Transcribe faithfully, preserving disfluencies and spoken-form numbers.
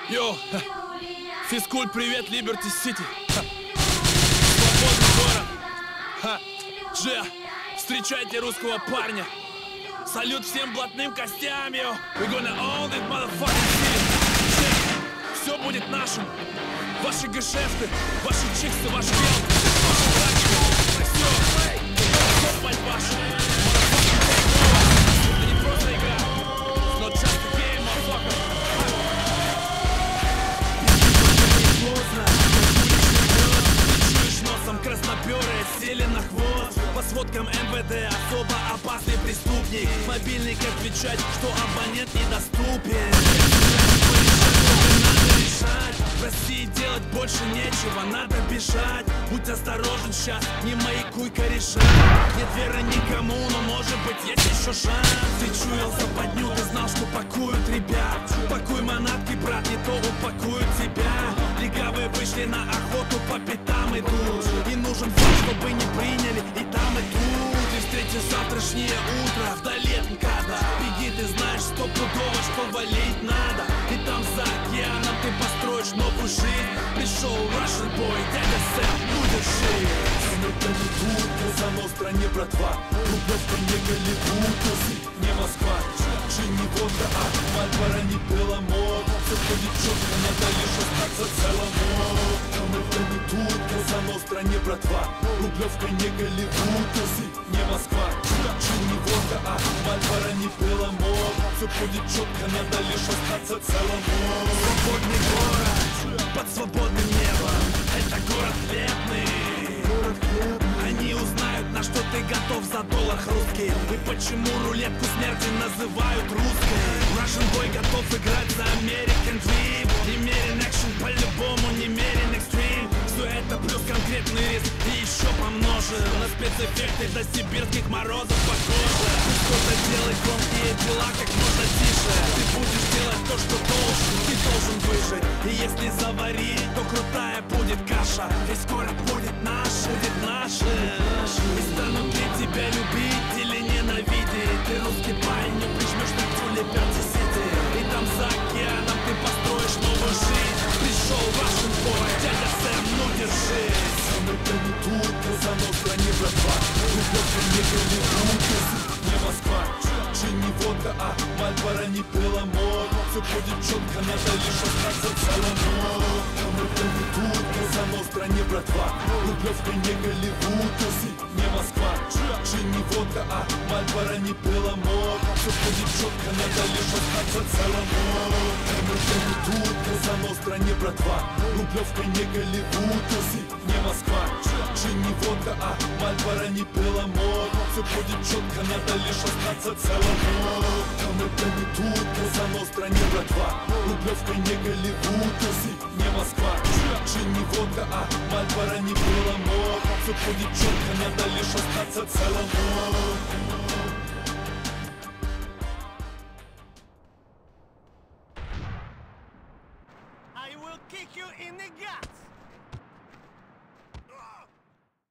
Йоу, физкульт, привет, Либерти Сити. Свободный город. Ха. Же, встречайте русского парня. Салют всем блатным костям, йо. We gonna own this motherfucking city. Все будет нашим. Ваши гешефты, ваши чиксы, ваш гел, ваши тачки. Все, копать ваши. Это не просто игра. It's not just a game, motherfucker. Носом красноперые сели на хвост. По сводкам эм вэ дэ особо опасный преступник. Мобильник отвечать, что абонент недоступен. Надо решать, в России делать больше нечего, надо бежать. Будь осторожен сейчас, не маякуй кореша. Нет веры никому, но может быть есть еще шанс. Ты чуял западню, ты знал, что пакуют ребят. Пакуй манатки, брат, не то упакуют тебя. Легавые вышли на охоту, по пятам идут. И нужен факт, чтобы не приняли и там, и тут. Ты встретишь завтрашнее утро вдали от МКАДа. Беги, ты знаешь стопудово, что валить надо. И там за океаном ты построишь новую жизнь. Пришел Russian boy, дядя Сэм, ну держи. Это не тут, Коза Ностра, не братва. Рублевка не Голливуд, не Москва. Джин не водка, а Мальборо не Беломор. Все ходит четко, надо лишь остаться целому. Это не тут, Коза Ностра, не братва. Рублевка не Голливуд, не Москва. Джин не водка, а Мальборо не Беломор. Все ходит четко, надо лишь остаться целому. Свободный город под свободным небом. Это город хлебный. Они узнают, на что ты готов за доллар русский. И почему рулетку смерти называют русской. Russian boy готов играть за American Dream. Немерен экшен по-любому, немерен экстрим. Все это плюс конкретный риск и еще помножен на спецэффекты до сибирских морозов похоже. Кто-то делает громкие дела как можно тише. Ты будешь делать то, что должен, ты должен выжить. И если заварить, то крутая будет каша. Весь город будет наш, будет нашим. И станут ли тебя любить или ненавидеть. Ты русский парень, не прижмешь на тюле Либерти-Сити. И там за океаном ты построишь новую жизнь. Пришел Russian boy, дядя Сэм, ну держись. Это не тут, Коза Ностра, не братва. Рублевка не Голливуд, не Москва. Джин не водка, а Мальборо не Беломор. Все будет четко, надо лишь остаться целому. Это не тут, Коза Ностра, не братва. Рублевка не Голливуд, не Москва. Джин не водка, а Мальборо не Беломор. Все будет четко, надо лишь остаться целому. Это не тут, Коза Ностра, не братва. Рублевка не Голливуд, не Москва. Джин не водка, а Мальборо не Беломор. Все будет четко, надо лишь остаться целому. Это не тут, Коза Ностра, не братва. Рублевка не Голливуд, не Москва. Джин не водка, а Мальборо не Беломор. Все будет четко, надо лишь остаться целому. I will kick you in the guts!